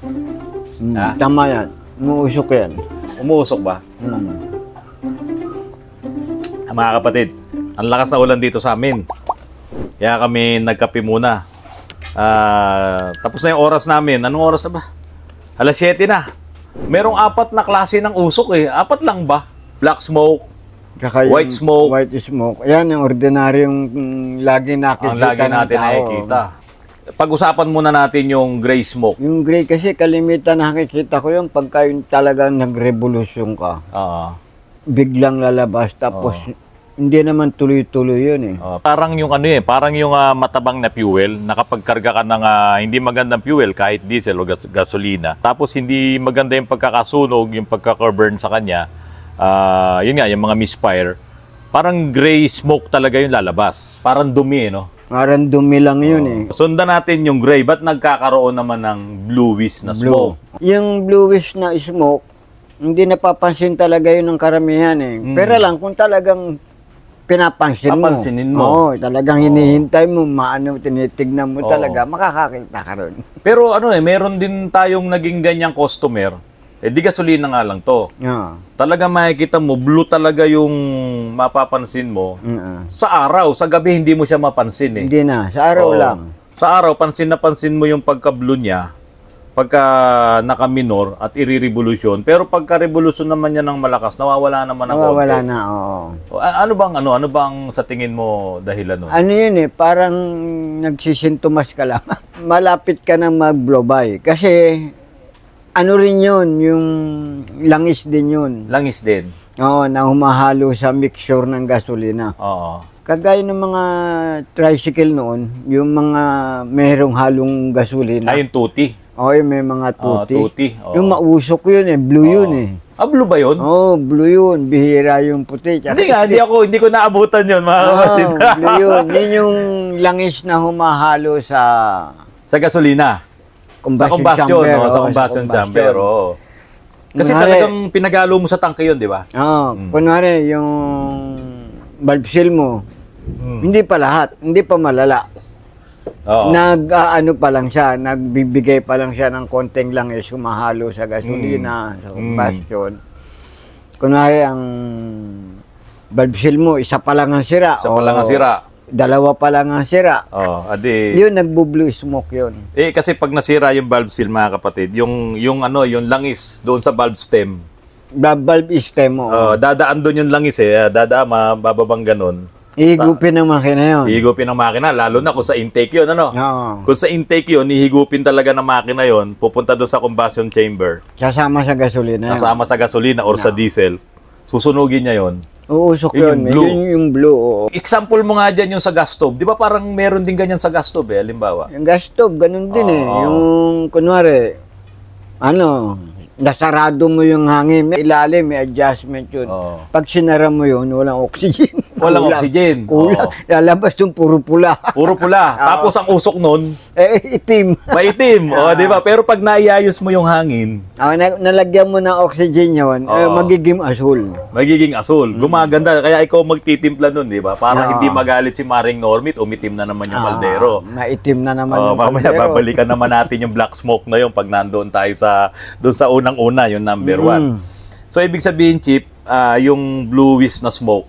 Tama yan. Umuusok yan. Umuusok ba? Mga kapatid, ang lakas na ulan dito sa amin. Kaya kami nagkape muna. Tapos na yung oras namin. Anong oras na ba? Alas 7 na. Merong 4 na klase ng usok eh. 4 lang ba? Black smoke, white smoke. White smoke. Yan yung ordinaryong lagi nakikita. Ang lagi natin nakikita. Pag-usapan muna natin yung gray smoke. Yung gray kasi kalimitan nakikita ko yung pagka yung talagang nagrevolusyon ka. Biglang lalabas tapos hindi naman tuloy-tuloy yun eh. Parang yung ano eh, parang yung matabang na fuel, nakapagkarga ka ng hindi magandang fuel kahit diesel o gasolina. Tapos hindi maganda yung pagkakasunog, yung pagkaka-burn sa kanya. Yun nga, yung mga misfire. Parang gray smoke talaga yung lalabas. Parang dumi, no? Parang dumi lang yun eh. Sundan natin yung gray. Ba't nagkakaroon naman ng bluish na smoke? Yung bluish na smoke, hindi napapansin talaga yun ng karamihan eh. Pero lang kung talagang papansinin mo. Oo, talagang hinihintay mo, tinitignan mo talaga, makakakita ka ron. Pero ano eh, meron din tayong naging ganyang customer. Eh di gasolina nga lang to. Talaga makikita mo, blue talaga yung mapapansin mo. Sa araw, sa gabi hindi mo siya mapansin eh. Hindi na, sa araw lang. Sa araw, pansin na pansin mo yung pagka-blue niya, pagka naka-minor at i-revolution. Pero pagka-revolution naman niya ng malakas, nawawala naman ang konti. Nawawala na, oo. Ano bang sa tingin mo dahilan nun? Ano yun eh, parang nagsisintomas ka lang. Malapit ka na mag-blow by. Kasi ano rin yun, yung langis din yun. Langis din? Oo, na humahalo sa mixture ng gasolina. Oo. Kagaya ng mga tricycle noon, yung mga merong halong gasolina. Ay, yung tuti? Oo, may mga tuti. Tuti. Yung mausok yun eh, blue yun eh. Blue ba yun? Oo, blue yun. Bihira yung puti. Hindi nga, hindi ko naabutan yun, mga kapatid. Blue yun. Yun yung langis na humahalo sa gasolina. Sa combustion, no? Sa combustion chamber, Kasi talagang pinagalo mo sa tangke yun, di ba? Oo. Kunwari, yung valve seal mo, hindi pa lahat, hindi pa malala. Nag-ano pa lang siya, nagbibigay pa lang siya ng konting langis humahalo sa gasolina, sa combustion. Kunwari, ang valve seal mo, isa pa lang ang sira. Isa pa lang ang sira. Dalawa pa lang ang sira. Yun, nagbo-blue smoke yun. Eh, kasi pag nasira yung valve seal, mga kapatid, yung langis doon sa valve stem. Valve stem mo. Dadaan doon yung langis eh. Dadaan, mababang ganun. Ihigupin ng makina yun. Ihigupin ng makina, lalo na kung sa intake yun, ano? Oo. Kung sa intake yun, ihigupin talaga ng makina yun, pupunta doon sa combustion chamber. Kasama sa gasolina. Kasama sa gasolina or sa diesel. Susunugin niya yun. Uusok yun. Yun yung blue. Oo. Example mo nga dyan yung sa gas stove. Di ba parang meron din ganyan sa gas stove eh, halimbawa? Yung gas stove, ganun din eh. Yung, kunwari, nasarado mo yung hangin, may ilalim, may adjustment yun. Pag sinara mo yun, walang oxygen. Walang oxygen. Kulang. Lalabas yung puro pula. Puro pula. Tapos ang usok nun, itim. Maitim. Di ba? Pero pag naiayos mo yung hangin, nalagyan mo ng oxygen yun, magiging asul. Magiging asul. Gumaganda. Kaya ikaw magtitimpla nun, di ba? Para hindi magalit si Maring Normit, umitim na naman yung kaldero. Maitim na naman yung mamaya kaldero. babalikan naman natin yung black smoke na yun pag nandoon tayo doon sa unang-una, yung number 1. So, ibig sabihin, Chip, yung bluish na smoke,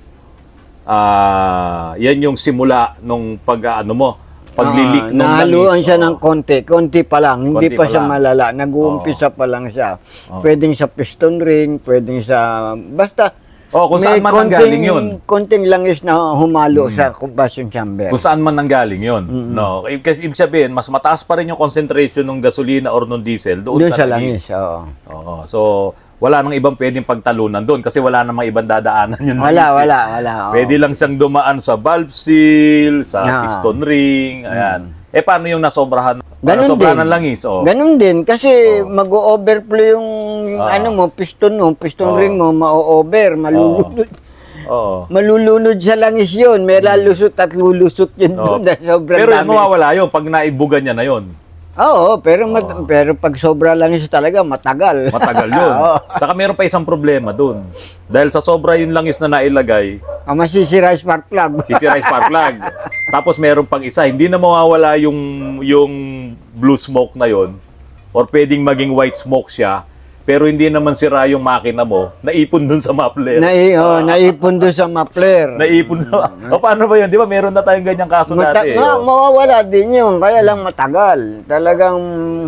yan yung simula nung paglilik ng langis. Nahaluan siya ng konti pa lang, hindi pa siya malala, nag-uumpisa pa lang siya. Pwedeng sa piston ring, pwedeng sa, basta, kung saan man nanggaling yun. Konting langis na humalo sa combustion chamber. Kung saan man nanggaling yun. No? Kasi ibig sabihin, mas mataas pa rin yung concentration ng gasolina or ng diesel doon sa langis. So, wala nang ibang pwedeng pagtalunan doon kasi wala namang ibang dadaanan yun. Wala. Pwede lang siyang dumaan sa valve seal, sa piston ring, ayan. Paano yung nasobrahan? Nasobrahan ng langis? Ganun din, kasi mag-overflow yung piston ring mo, ma-over, malulunod. Malulunod sa langis yun, may lalusot at lulusot yun doon na sobrang pero dami. mawawala yun pag naibugan niya na yun. Oo, pero pag sobra langis talaga, matagal. Matagal yun. Saka meron pa isang problema doon. Dahil sa sobra yung langis na nailagay, masisira spark plug. Sisira spark plug. Tapos meron pang isa, hindi na mawawala yung blue smoke na yon or pwedeng maging white smoke siya, pero hindi naman sira yung makina mo, naipon dun sa muffler. Naipon doon sa muffler. Naipon sa... O paano ba yun? Di ba meron na tayong ganyang kaso dati? Mawawala din yun, kaya lang matagal. Talagang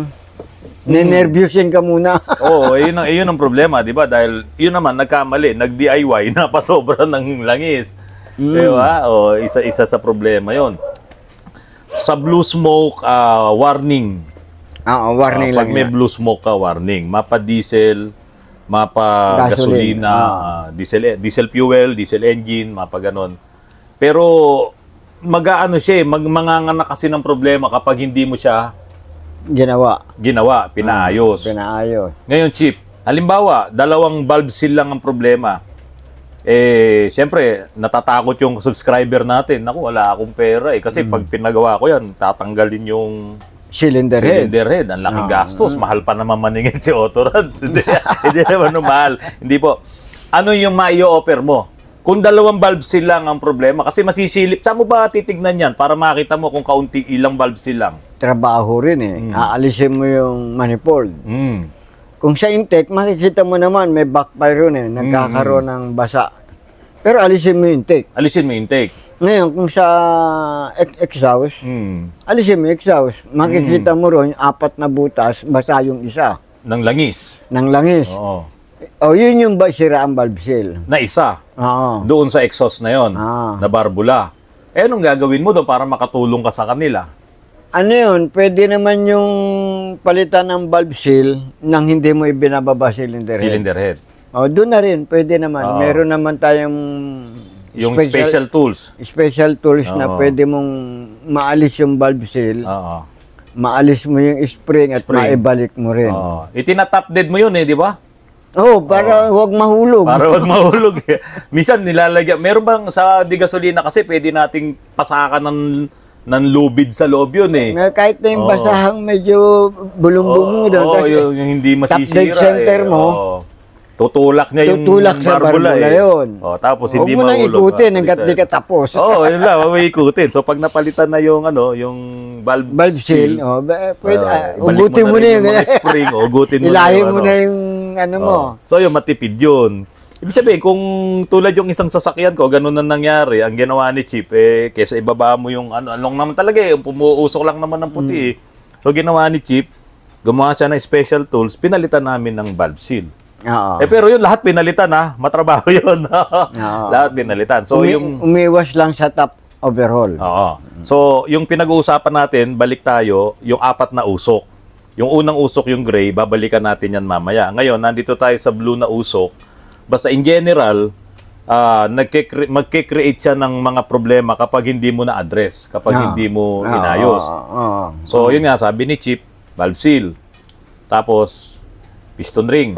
ninervyusin ka muna. Oo, yun ang problema, di ba? Dahil yun naman, nagkamali, nag-DIY, napasobra ng langis. Di ba? O, isa sa problema yun. Sa blue smoke, warning. Warning lang pag may blue smoke ka, warning. Mapa diesel, mapa gasolina, diesel fuel, diesel engine, mapa ganon. Pero mag-aano siya, manganganak kasi ng problema kapag hindi mo siya ginawa, pinaayos. Ngayon, Chip, halimbawa, 2 valve seal lang ang problema. Siyempre, natatakot yung subscriber natin. Naku, wala akong pera eh. Kasi pag pinagawa ko yan, tatanggalin yung cylinder head. Ang laking gastos. Mahal pa naman maningin si Autorads. Hindi naman mahal. Hindi po. Ano yung ma-i-offer mo? Kung 2 valve seal lang ang problema, kasi masisilip. Saan mo ba titignan yan para makita mo kung kaunti ilang valve seal lang? Trabaho rin eh. Aalisin mo yung manifold. Kung sa intake, makikita mo naman may backfire yun eh. Nagkakaroon ng basa. Pero alisin mo yung intake. Ngayon, kung sa exhaust, alisin mo yung exhaust. Makikita mo ron, 4 na butas, basa yung isa. Ng langis. Oo. Yun yung sira ang valve seal. Na isa. Oo. Doon sa exhaust na yon, na barbula. Anong gagawin mo doon para makatulong ka sa kanila? Ano yun, pwede naman yung palitan ng valve seal nang hindi mo ibinababa cylinder head. Doon na rin, pwede naman. Meron naman tayong yung special tools. Special tools na pwede mong maalis yung valve seal. Maalis mo yung spring at maibalik mo rin. Itinatap dead mo yun eh, di ba? Para huwag mahulog. Minsan nilalagyan. Meron bang sa di gasolina kasi pwede nating pasakan ng lubid sa loob yun eh. Kahit na yung basahang medyo bulong-bulong doon. Yung hindi masisira top dead center mo. Tutulak niya yung barbula yun. Tapos hindi mahulog. Huwag mo nang ikutin hanggat di ka tapos. Yun lang, huwag mo ikutin. So pag napalitan na yung valve seal, ugutin mo na yung mga spring, ugutin mo na ilahin mo na yung mo. So yung matipid yun. Ibig sabihin, kung tulad yung isang sasakyan ko, ganun na nangyari, ang ginawa ni Chip, kesa ibaba mo yung along naman talaga pumuusok lang naman ng puti So ginawa ni Chip, gumawa siya ng special tools, pinalitan namin ng valve seal. Pero yun, lahat pinalitan matrabaho yun. Lahat pinalitan. So umiwas lang sa top overhaul. So yung pinag-uusapan natin, balik tayo, yung 4 na usok. Yung unang usok, yung gray, babalikan natin yan mamaya. Ngayon, nandito tayo sa blue na usok. Basta in general, magkikreate siya ng mga problema kapag hindi mo na-address, kapag hindi mo inayos. So, yun nga, sabi ni Chip, valve seal. Tapos, piston ring.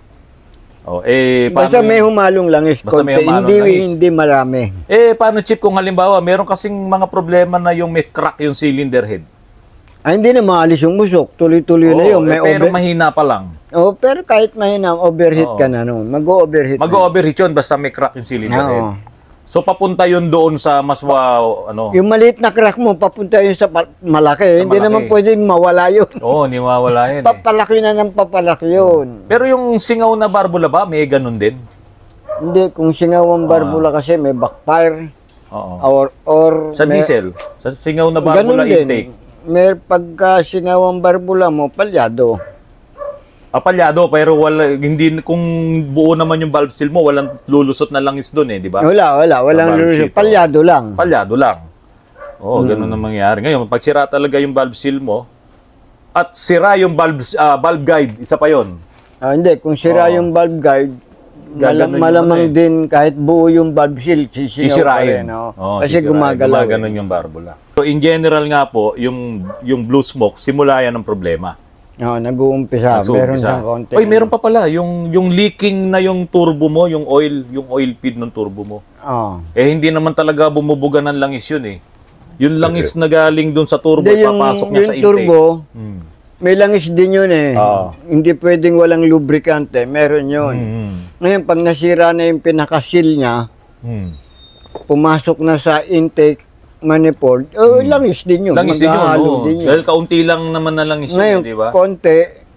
Basta may humalong langis. Hindi marami. Paano, Chip, kung halimbawa, meron kasing mga problema na yung may crack yung cylinder head? Hindi na maalis yung musok. Tuloy-tuloy na yun. Pero mahina pa lang. Pero kahit mahina, overheat ka na noon. Mag-overheat. Mag-overheat yun basta may crack yung cylinder head. So papunta yun doon sa mas yung maliit na crack mo, papunta yun sa malaki. Hindi naman pwedeng mawala yun. Hindi mawala yun. Papalaki na ng papalaki yun. Pero yung singaw na barbula ba, may ganun din? Hindi. Kung singaw ang barbula kasi may backfire. Or sa diesel. Sa singaw na barbula intake. May pagka singaw ang barbula mo, palyado. Palyado, pero hindi, kung buo naman yung valve seal mo, walang lulusot na langis doon di ba? Walang lulusot. Palyado lang. Ganun na mangyayari. Ngayon, pag sira talaga yung valve seal mo, at sira yung valve guide, isa pa yon. Hindi, kung sira yung valve guide, malamang din kahit buo yung valve seal, sisirain. Kasi gumagalaw. Gumaganon yung barbula. So in general nga po, yung blue smoke, simula yan ng problema. Nag-uumpisa. Meron siyang konti. Meron pa pala. Yung leaking na yung turbo mo, yung oil feed ng turbo mo. Hindi naman talaga bumubuga ng langis yun Yung langis na galing dun sa turbo, papasok niya sa intake. Yung turbo, may langis din yun Hindi pwedeng walang lubricante. Meron yun. Ngayon, pag nasira na yung pinaka-seal niya, pumasok na sa intake manifold, langis din yun. Langis din yun. Dahil kaunti lang naman na langis yun, di ba? Ngayon, konti,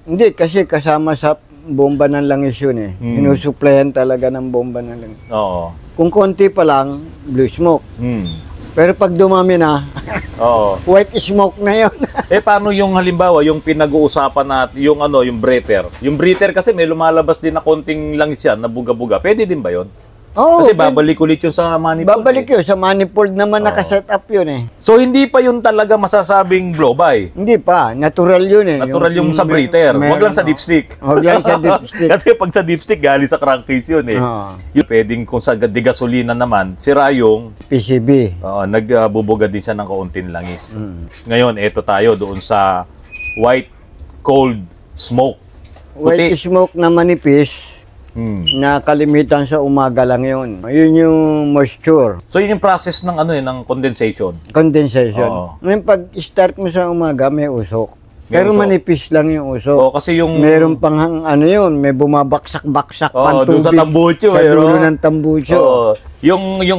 Hindi, kasi kasama sa bomba ng langis yun eh. Inusuplayan talaga ng bomba ng langis. Oo. Kung konti pa lang, blue smoke. Pero pag dumami na, Oo. white smoke na yun. Paano yung halimbawa, yung pinag-uusapan natin, yung ano, yung breather? Yung breather kasi may lumalabas din na konting langis yan, na buga-buga. Pwede din ba yun? Oo. Kasi babalik ulit yun sa manifold. Babalik yun. Sa manifold naman nakaset up yun eh. So, hindi pa yun talaga masasabing blow-by. Hindi pa. Natural yun eh. Natural yung sa breather. Huwag lang sa dipstick. Huwag lang sa dipstick. Kasi pag sa dipstick, galing sa crankcase yun eh. Yung pwedeng kung sa gasolina naman, sira yung PCB. nagbubuga din siya ng kaunting langis. Ngayon, eto tayo doon sa white cold smoke. White smoke na manipis, na kalimitan sa umaga lang yun. Yun yung moisture. So, yun yung process ng ano ng condensation. Condensation. Ngayon, pag start mo sa umaga, may usok. Pero usok. manipis lang yung usok. Kasi yung... Meron pang ano yun, may bumabaksak-baksak pang doon tubig. sa tambucho. Sa dulo ng tambucho. Yung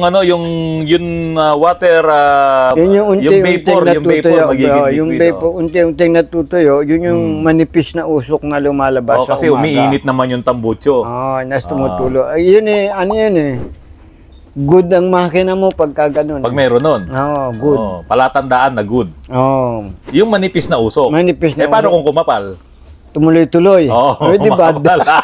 water, Yun yung vapor magiging liquid. Yung vapor, unti-unting natutuyo, yun yung manipis na usok na lumalabas sa kasi umaga. umiinit naman yung tambucho. Nas tumutulo. Yun eh, ano yun eh. Good ang makina mo pagka ganun. Pag meron nun. Good. Palatandaan na good. Yung manipis na usok. Manipis na paano kung kumapal? Tumuloy-tuloy. Di bad.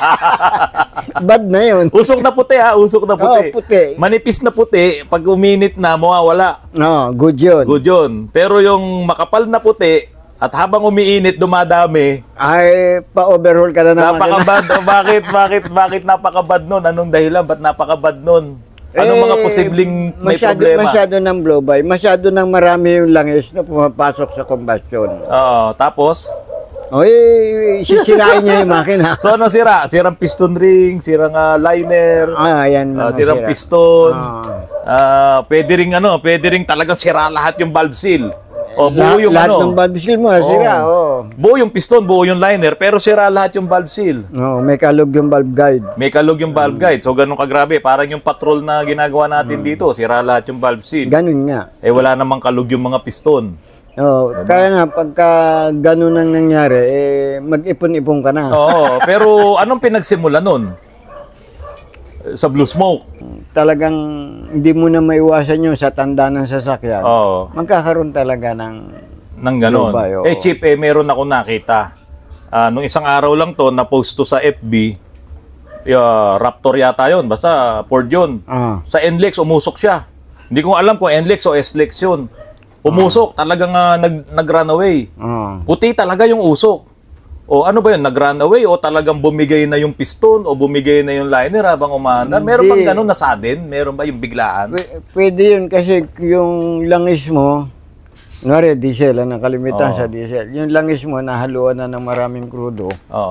Bad na yun. Usok na puti usok na puti. Puti. Manipis na puti, pag uminit na, mawawala. Good yun. Good yun. Pero yung makapal na puti, at habang umiinit, dumadami. Ay, pa-overhaul ka na naman. Napakabad. Bakit napakabad nun? Anong dahilan? Ba't napakabad nun? Anong mga posibleng may problema? Masyado ng blow-by. Masyado ng marami yung langis na pumapasok sa combustion. Tapos? Sisirain niya yung makina. So, ano sira? Sirang piston ring, sirang liner, yan sirang piston. Pwede ring talagang sira lahat yung valve seal. Buo yung lahat ng valve seal mo, sira. Buo yung piston, buo yung liner, pero sira lahat yung valve seal. May kalog yung valve guide. May kalog yung valve guide. So, ganun kagrabe. Parang yung patrol na ginagawa natin dito, sira lahat yung valve seal. Ganun nga. Wala namang kalog yung mga piston. Kaya nga, pagka ganun ang nangyari, mag-ipon-ipon ka na. Pero anong pinagsimula nun? Sa blue smoke? Talagang hindi mo na maiwasan yun sa tanda ng sasakyan. Magkakaroon talaga ng ganon. Chip, meron ako nakita. Nung isang araw lang to, na-post to sa FB, Raptor yata yun, basta Ford yun. Sa NLEX, umusok siya. Hindi ko alam kung NLEX o SLEX yun. Umusok, talagang nag-run away. Puti talaga yung usok. Ano ba yun, nag-run away o talagang bumigay na yung piston o bumigay na yung liner habang umaandar? Meron bang ganun na sudden? Meron ba yung biglaan? Pwede yun kasi yung langis mo, ngari diesel, nakalimitan sa diesel. Yung langis mo, nahaluan na ng maraming krudo.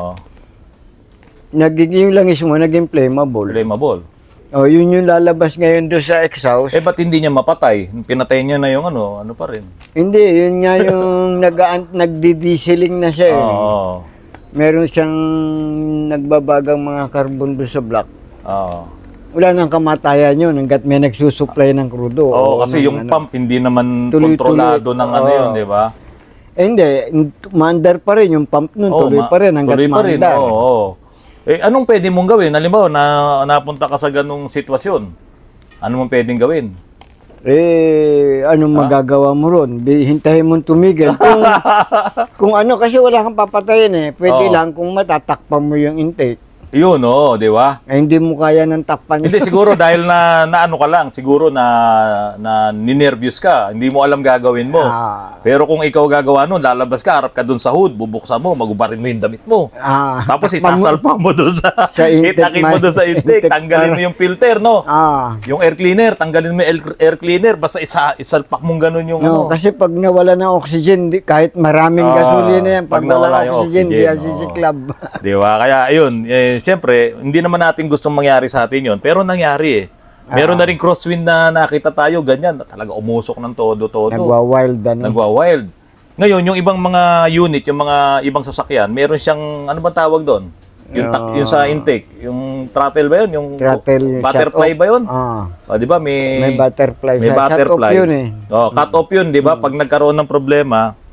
Yung langis mo, naging flammable. Flammable. Yun yung lalabas ngayon doon sa exhaust. Ba't hindi niya mapatay? Pinatay niya na yung ano pa rin? Hindi, yun nga yung nagdi-dieseling na siya Meron siyang nagbabagang mga carbon doon sa block. Wala nang kamatayan yun hanggat may nagsusupply ng krudo. Kasi yung pump hindi naman kontrolado ng yun, di ba? Hindi, maandar pa rin yung pump nun, tuloy pa rin hanggat maandar. Anong pwede mong gawin? Halimbawa, napunta ka sa ganung sitwasyon. Ano mong pwedeng gawin? Anong magagawa mo ron? Hintayin mong tumigil. Kung kasi wala kang papatayin Pwede lang kung matatakpan mo yung intake. Yun, di ba? Hindi mo kaya ng takpan. Hindi, siguro dahil na ano ka lang, siguro na ninervyos ka, hindi mo alam gagawin mo. Pero kung ikaw gagawa nun, lalabas ka, harap ka dun sa hood, bubuksan mo, magubarin mo yung damit mo. Tapos isasalpa mo dun sa itakin mo dun sa intake, tanggalin mo yung filter, no? Yung air cleaner, tanggalin mo yung air cleaner, basta isalpak mong ganun yung Kasi pag nawala ng oxygen, kahit maraming gasolina yan, pag nawala ng oxygen, di yan sisiklab. Di ba? Kaya, ayun, siyempre, hindi naman natin gustong mangyari sa atin yon, pero nangyari Meron na rin crosswind na nakita tayo, ganyan, talaga umusok ng todo-todo. Nagwa-wild. Nagwa-wild. Ngayon, yung ibang mga unit, yung mga ibang sasakyan, meron siyang, ano ba tawag doon? Yung sa intake, yung throttle ba yun? Yung throttle, butterfly ba yun? Di ba? May butterfly. May butterfly. Cut off yun cut off yun, di ba? Pag nagkaroon ng problema,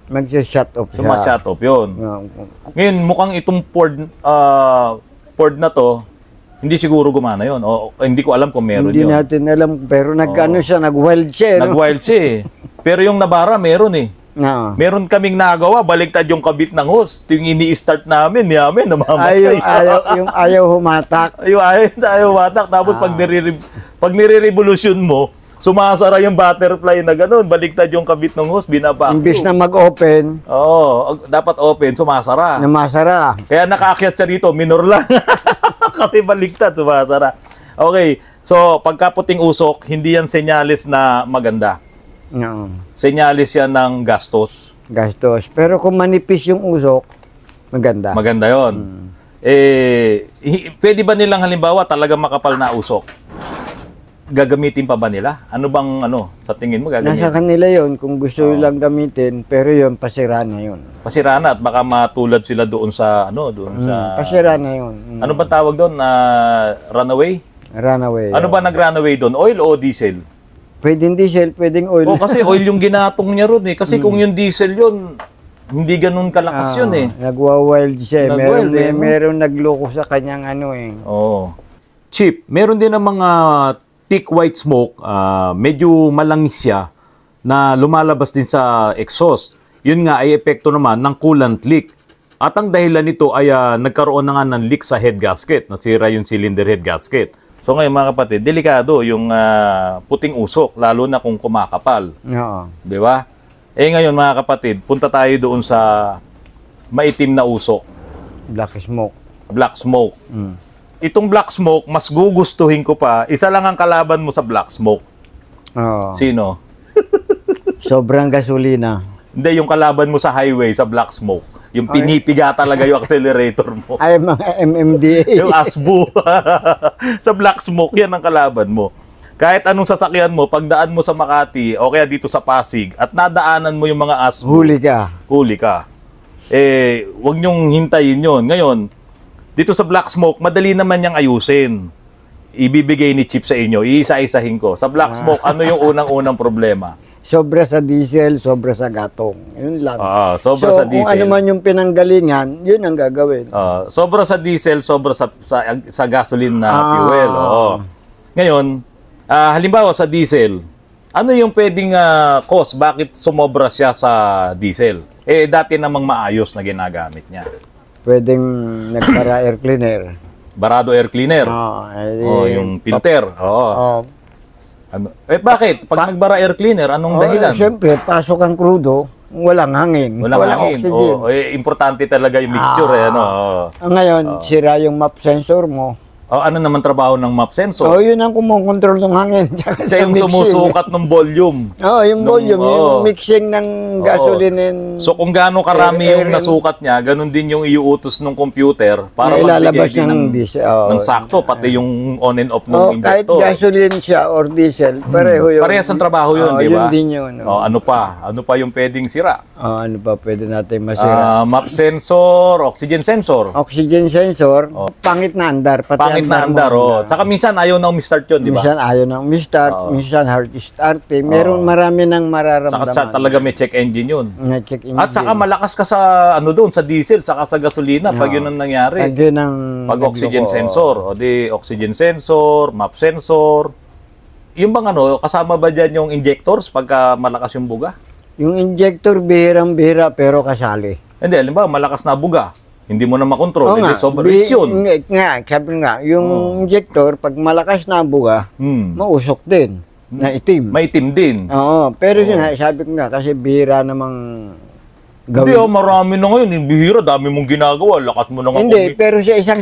Magsa-shut off siya. Suma-shut off yun. Ngayon, mukhang itong Ford na to, hindi siguro gumana yun. O hindi ko alam kung meron Hindi yun. natin alam, pero nag-ano siya, nag-wild siya. No? Nag-wild siya eh. Pero yung Navara, meron eh. No. Meron kaming nagawa, baligtad yung kabit ng hose. Yung ini-start namin, namamatay. Yung ayaw humatak. Ayaw humatak. Tapos pag nire-revolution mo, sumasara yung butterfly na gano'n. Baligtad yung kabit ng hose, binaback. Imbis na mag-open. Oo, dapat open, sumasara. Namasara. Kaya nakaakyat siya dito, minor lang. Kasi baligtad, sumasara. Okay, so pagkaputing usok, hindi yan senyalis na maganda. No. Senyalis yan ng gastos. Gastos. Pero kung manipis yung usok, maganda. Maganda yon. Pwede ba nilang halimbawa talaga makapal na usok? Gagamitin pa ba nila? Ano bang sa tingin mo gagamitin? Nasa kanila yon kung gusto lang gamitin, pero yon pasira na yon. Pasira na at baka matulad sila doon sa pasira na yon. Ano ba tawag doon? Runaway? Runaway. Ano ba nag-runaway doon? Oil o diesel? Pwedeng diesel, pwedeng oil. Kasi oil yung ginatong niya ron eh. Kasi kung yung diesel yun, hindi ganun kalakas yun eh. Nagwa-wild siya. Nag-wild meron nagloko sa kanyang Oo. Chip, meron din ng mga thick white smoke, medyo malangis siya na lumalabas din sa exhaust. Yun nga ay epekto naman ng coolant leak. At ang dahilan nito ay nagkaroon na nga ng leak sa head gasket. Nasira yung cylinder head gasket. So ngayon mga kapatid, delikado yung puting usok, lalo na kung kumakapal. Oo. Di ba? Ngayon mga kapatid, punta tayo doon sa maitim na usok. Black smoke. Black smoke. Itong black smoke, mas gugustuhin ko pa, isa lang ang kalaban mo sa black smoke. Oo. Sino? Sobrang gasolina. Hindi, yung kalaban mo sa highway, sa black smoke. Yung pinipiga talaga yung accelerator mo. Ay, mga MMDA. Yung asbu. Sa black smoke, yan ang kalaban mo. Kahit anong sasakyan mo, pagdaan mo sa Makati o kaya dito sa Pasig at nadaanan mo yung mga asbu. Huli ka. Huli ka. Huwag nyong hintayin yun. Ngayon, dito sa black smoke, madali naman niyang ayusin. Ibibigay ni Chip sa inyo, iisa-isahin ko. Sa black smoke, ano yung unang-unang problema? Sobra sa diesel, sobra sa gatong. Yun lang. Sobra sa diesel. Kung ano man yung pinanggalingan, yun ang gagawin. Sobra sa diesel, sobra sa gasoline na fuel. Ngayon, halimbawa sa diesel, ano yung pwedeng cause? Bakit sumobra siya sa diesel? Dati namang maayos na ginagamit niya. Pwedeng nagpara air cleaner. Barado air cleaner. Yung filter. Bakit? Pag nagbara air cleaner, anong dahilan? Siyempre, pasok ang crudo, walang hangin. Walang hangin. Importante talaga yung mixture. Ngayon, sira yung map sensor mo. Ano naman trabaho ng map sensor? Yun ang kumokontrol ng hangin. Siya yung sumusukat ng volume. Yung volume, yung mixing ng gasoline. So kung gaano karami yung nasukat niya, ganun din yung iuutos ng computer para magbigay din ng sakto, pati yung on and off ng injector. Kahit gasoline siya or diesel, pareho yun. Parehas ang trabaho yun, di ba? Yun din yun. Ano pa? Ano pa yung pwedeng sira? Ano pa pwede natin masira? Map sensor, oxygen sensor. Oxygen sensor, pangit na andar. Pangit na andar, Saka minsan ayaw na umistart yun, di ba? Minsan ayaw na umistart, minsan hard start. Marami nang mararamdaman. Saka talaga may check engine yun. May check engine. At saka malakas ka sa doon, sa diesel, saka sa gasolina pag yun ang nangyari. Pag oxygen sensor, oxygen sensor, map sensor. Yung bang kasama ba dyan yung injectors pagka malakas yung buga? Yung injector bihirang-bihira pero kasali. Hindi, halimbawa malakas na buga. Hindi mo na makontrol. Hindi, sobrang rich yun. Sabi nga, yung injector, pag malakas na ang buga, mausok din, na itim. Maitim din. Pero yun, sabi ko nga, kasi bihira namang gawin. Hindi, marami na ngayon. Bihira, dami mong ginagawa. Lakas mo na nga. Hindi, pero sa isang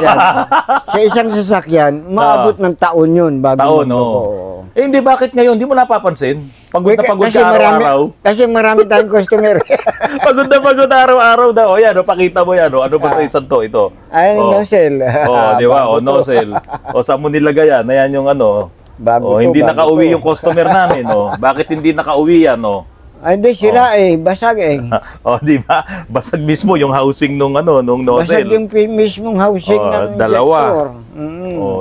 sasakyan, maabot ng taon yun bago hindi, bakit ngayon? Hindi mo napapansin? Pagod na pagod ka araw-araw. Kasi marami tayong customer. Pagod na pagod araw-araw daw. Yan, pakita mo yan. Ano ba isang to? Ito. Nozzle. Di ba? Nozzle. Saan mo nilagay yan? Ayan yung hindi nakauwi yung customer namin. Bakit hindi nakauwi yan? Hindi, sira basag di ba? Basag mismo yung housing nung nozzle. Basag yung mismong housing ng dalawa.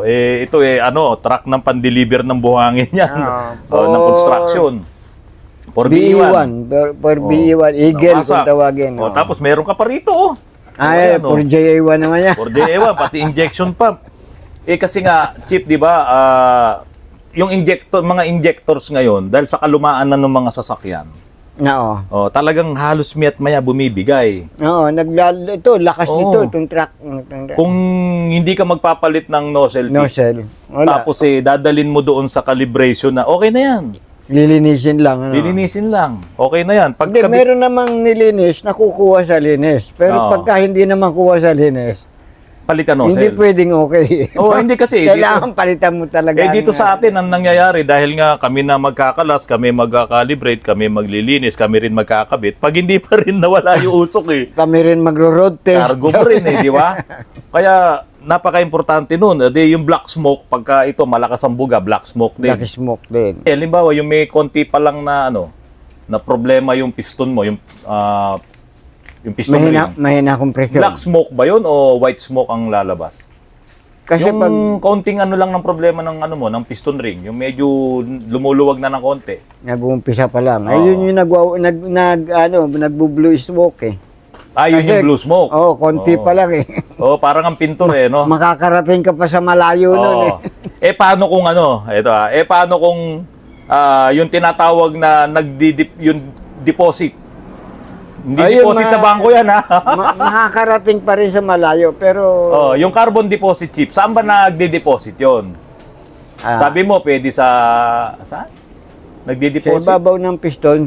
Ito truck ng pan-deliver ng buhangin yan. Ng construction. For BE1. For BE1. Eagle Nabasa. kung tawagin. Tapos meron ka pa rito, oh. Ay, Ayan, for JA1 naman yan. For JA1, pati injection pump. Kasi nga, Chief, di ba, yung mga injectors ngayon, dahil sa kalumaan na ng mga sasakyan, talagang halos miya't maya bumibigay. Oo, ito, lakas nito, itong truck. Kung hindi ka magpapalit ng nozzle, wala. tapos dadalin mo doon sa calibration na okay na yan. Lilinisin lang. Lilinisin lang. Okay na yan. Hindi, meron namang nilinis na kukuha sa linis. Pero pagka hindi naman kuha sa linis, palitan nozzle. Hindi pwedeng okay. Hindi kasi. Kailangan palitan mo talaga. Dito sa atin, ang nangyayari, dahil nga kami na magkakalas, kami magkakalibrate, kami maglilinis, kami rin magkakabit, pag hindi pa rin nawala yung usok Kami rin magro-road test. Cargo mo rin di ba? Kaya, napaka-importante nun. Yung black smoke, pagka ito, malakas ang buga, black smoke din. Black smoke din. Halimbawa, yung may konti pa lang na, na problema yung piston mo, yung piston ring. Mahina compression. Black smoke ba yun o white smoke ang lalabas? Kasi yung konting lang ng problema ng ng piston ring, yung medyo lumuluwag na ng konti. Nag-uumpisa pa lang. Ayun yung nagbo-blue smoke Yun yung blue smoke. Konti pa lang parang ang pintor no? Makakarating ka pa sa malayo nun paano kung paano kung yung tinatawag na yung deposit? Hindi deposit sa bangko yan, ha? Makakarating pa rin sa malayo, pero... yung carbon deposit chip, saan ba nagde-deposit yun? Sabi mo, pwede saan? Nagde-deposit? Sa ibabaw ng piston,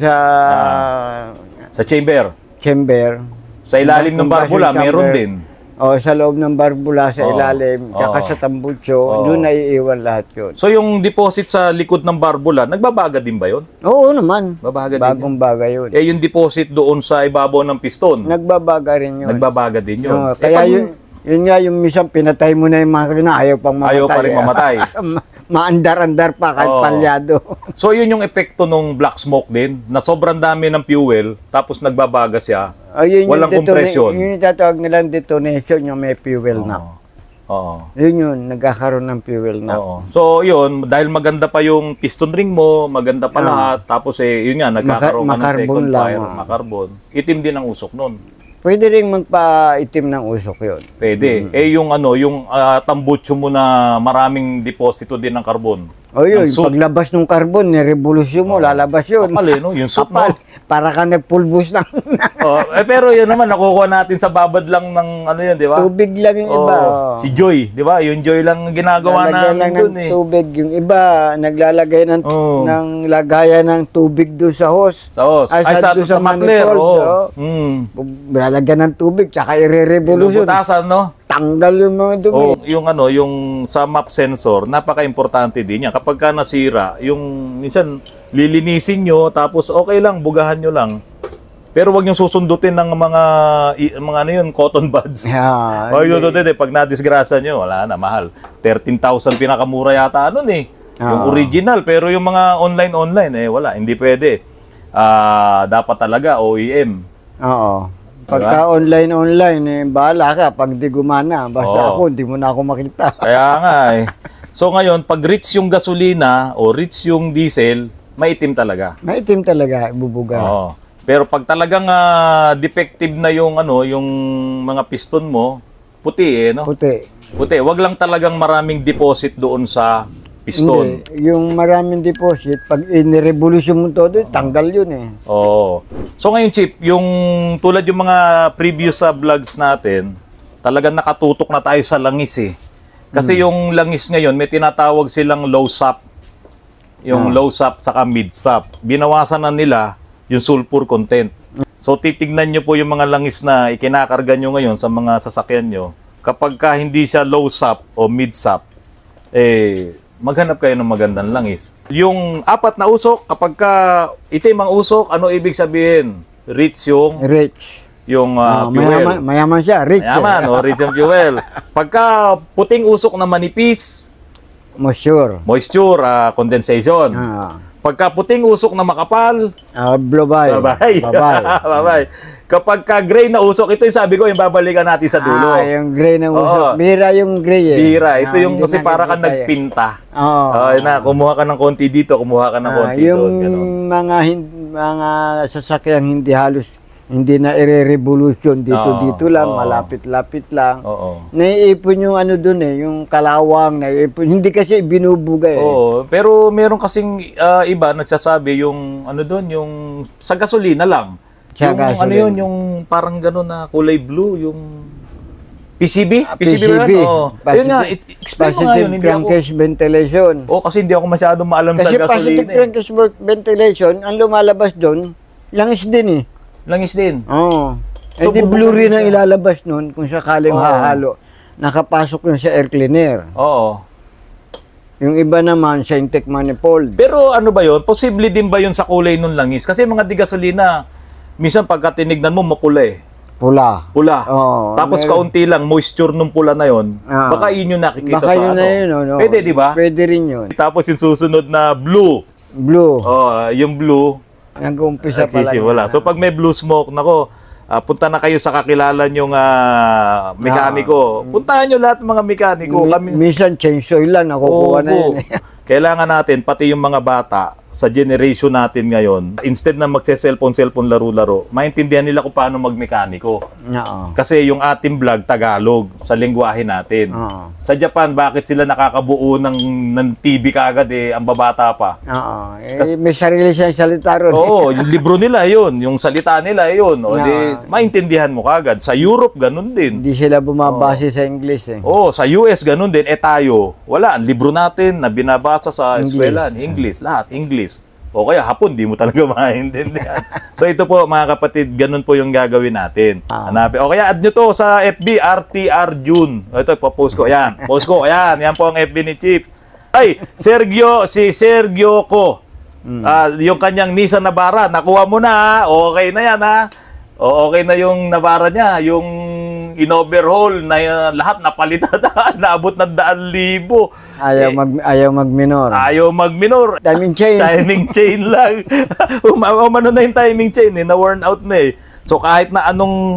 sa chamber? Chamber. Sa ilalim ng barbula, meron din. Sa loob ng barbula, sa ilalim, tsaka sa tambucho, doon naiiwan lahat yun. So yung deposit sa likod ng barbula, nagbabaga din ba yun? Oo naman. Bagong baga yun. Yung deposit doon sa ibabaw ng piston? Nagbabaga rin yun. Nagbabaga din yun. Kaya yun nga yung minsan pinatay mo na yung makina, ayaw pang mamatay. Ayaw pa rin mamatay. Maandar-andar pa kahit palyado. So yun yung epekto ng black smoke din, na sobrang dami ng fuel, tapos nagbabaga siya. Walang compression. Yun yung tatawag nilang detonation, yung may fuel na. Yun, nagkakaroon ng fuel na. So yun, dahil maganda pa yung piston ring mo, maganda pa lahat, tapos yun nga, nagkakaroon ka ng second fire, makarbon. Itim din ang usok nun. Pwede rin magpa-itim ng usok yun. Pwede. Yung tambucho mo na maraming deposito din ng carbon. Yun, paglabas ng carbon, nirevolusyon mo, lalabas yun. Kapal no? Yung soup mo. Para ka nagpulbos ng... pero yun naman, nakukuha natin sa babad lang ng yun, di ba? Tubig lang yung iba. Si Joy, di ba? Yung Joy lang ginagawa namin dun tubig. Yung iba, naglalagay ng lagayan ng tubig doon sa hose. Sa hose. Sa manifold. Lalagyan ng tubig, tsaka i-revolusyon. Butasan, no? Tanggal yung mga dumi. Yung sa map sensor, napaka-importante din yan. Kapag ka nasira, yung minsan lilinisin nyo, tapos okay lang, bugahan nyo lang. Pero wag nyo susundutin ng mga cotton buds. Pag nadisgrasa nyo, wala na, mahal. 13,000 pinakamura yata yung original. Pero yung mga online, wala, hindi pwede. Dapat talaga OEM. Pagka online, bahala ka. Pag di gumana, basta ako, hindi mo na ako makita. Kaya nga So ngayon, pag rich yung gasolina o rich yung diesel, maitim talaga. Maitim talaga, bubuga. Pero pag talagang defective na yung mga piston mo, puti no? Puti. Wag lang talagang maraming deposit doon sa piston. Hindi. Yung maraming deposit, pag in-revolution mo todo, tanggal yun So ngayon, Chip, yung tulad yung mga previous vlogs natin, talagang nakatutok na tayo sa langis Kasi yung langis ngayon, may tinatawag silang low sap. Yung low sap saka mid sap. Binawasan na nila yung sulfur content. So titignan nyo po yung mga langis na ikinakarga nyo ngayon sa mga sasakyan nyo. Kapag hindi siya low sap o mid sap, maghanap kayo ng magandang langis. Yung apat na usok, kapag itim ang usok, ano ibig sabihin? Rich yung fuel. Mayaman siya, rich. Mayaman, rich yung fuel. Pagka puting usok na manipis, moisture, condensation. Pagka puting usok na makapal, bye-bye. Kapag gray na usok, ito yung sabi ko, yung babalikan natin sa dulo. Yung gray na usok. Bira yung gray Bira. Ito yung kasi para ka nagpinta. Kumuha ka ng konti dito, kumuha ka ng konti doon. Yung mga mga sasakyan hindi na ire-revolution dito lang, malapit-lapit lang. Naiipon yung ano doon yung kalawang, naiipon. Hindi kasi binubuga pero meron kasing iba nagsasabi yung ano doon, yung sa gasolina lang. Ano yun, yung parang gano'n na kulay blue, yung PCB? PCB ba yun? Ayun nga, explain mo nga yun. Positive crankcase ventilation. Kasi hindi ako masyadong maalam sa gasolina. Kasi positive crankcase ventilation, ang lumalabas doon, langis din Langis din? Oo. So, blue rin ang ilalabas nun kung sakaling hahalo. Nakapasok yun sa air cleaner. Yung iba naman sa intake manifold. Pero ano ba yun? Posible din ba yun sa kulay ng langis? Kasi mga di gasolina, minsan pagka tinignan mo, mapula Pula. Tapos kaunti lang, moisture nung pula na yun. Baka yun yung nakikita sa ano. Pwede, di ba? Pwede rin yun. Tapos yung susunod na blue. Yung blue. Nag-uumpisa pa lang. Wala. So pag may blue smoke, nako, punta na kayo sa kakilala nyong mekaniko. Puntahan nyo lahat mga mekaniko. Minsan change oil lang, nakukuha na yun. Kailangan natin, pati yung mga bata, sa generation natin ngayon, instead na magse-cellphone, laro-laro, maintindihan nila kung paano magmekaniko. Kasi yung ating vlog, Tagalog, sa lengguwahe natin. Sa Japan, bakit sila nakakabuo ng TV kagad ang babata pa? May sarili siyang salita ron. Yung libro nila yun, yung salita nila yun. Maintindihan mo kagad. Sa Europe, ganun din. Hindi sila bumabase sa English sa US, ganun din. Tayo, wala. Ang libro natin na binabasa sa eskwela, English, lahat, English. O kaya hapon, di mo talaga maintindihan. So ito po mga kapatid, ganun po yung gagawin natin. Hanapin. O kaya add nyo to sa FB, RTR June. Ito, ipapost ko. Yan, post ko. Yan po ang FB ni Chief. Ay, si Sergio ko. Yung kanyang Nissan Navara, nakuha mo na. Okay na yan okay na yung Navara niya. Yung in-overhaul na lahat napalitan na. Naabot ng 100,000. Ayaw mag-minor. Ayaw mag-minor. Timing chain. Timing chain lang. Umano na yung timing chain na-worn out na So kahit na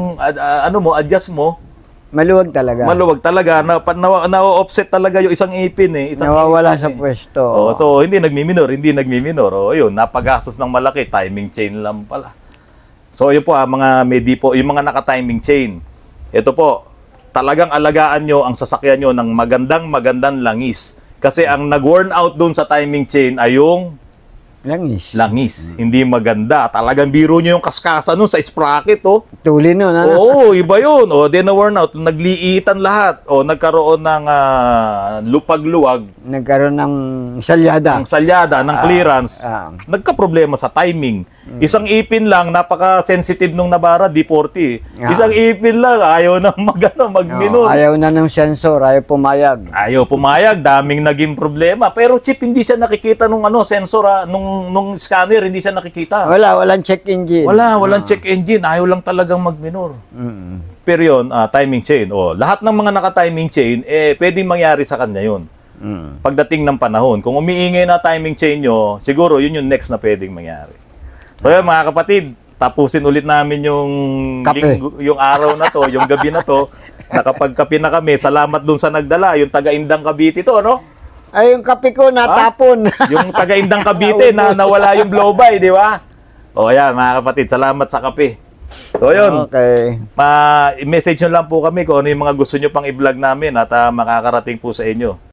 adjust mo, maluwag talaga. Maluwag talaga. Na-offset talaga yung isang ipin Nawawala sa pwesto. So hindi nagmi-minor. Yun, napagastos ng malaki. Timing chain lang pala. So yun po mga yung mga naka-timing chain. Ito po, talagang alagaan nyo ang sasakyan nyo ng magandang langis. Kasi ang nag-worn out doon sa timing chain ay yung langis. Hindi maganda. Talagang biro nyo yung kaskasa nun sa sprocket, Tuli nun, iba yun. Then na-worn out. Nagliitan lahat. Nagkaroon ng lupag-luwag. Nagkaroon ng salyada. Ng clearance. Nagka-problema sa timing. Isang ipin lang, napaka-sensitive nung Navara, D40. Isang ipin lang, ayaw na mag-minor. Ayaw na ng sensor, ayaw pumayag. Daming naging problema. Pero Chip, hindi siya nakikita nung sensor, nung scanner, hindi siya nakikita. Walang check engine. Walang check engine. Ayaw lang talagang mag-minor. Pero yun, timing chain. Lahat ng mga naka-timing chain, pwedeng mangyari sa kanya yun. Pagdating ng panahon. Kung umiingay na timing chain nyo, siguro yun yung next na pwedeng mangyari. So yun, mga kapatid, tapusin ulit namin yung araw na to, yung gabi na to. Nakapagkape na kami. Salamat dun sa nagdala, yung taga-Indang Cavite to, Ay, yung kape ko natapon. Yung taga-Indang Cavite na nawala yung blow-by, di ba? Ayan, mga kapatid, salamat sa kape. So yun, message nyo lang po kami kung ano yung mga gusto nyo pang i-vlog namin at makakarating po sa inyo.